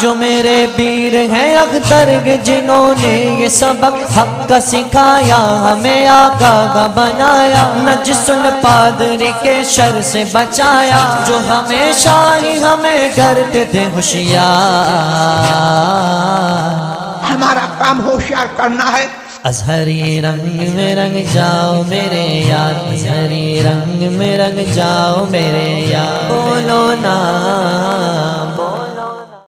जो मेरे पीर हैं अख्तर के, जिन्होंने ये सबक हक का सिखाया, हमें आका का बनाया, नजसुल पादरी के शर से बचाया, जो हमेशा ही हमें करते थे होशियार। हमारा काम होशियार करना है। अज़हरी रंग में रंग जाओ मेरे यार, अज़हरी रंग में रंग जाओ मेरे यार, बोलो ना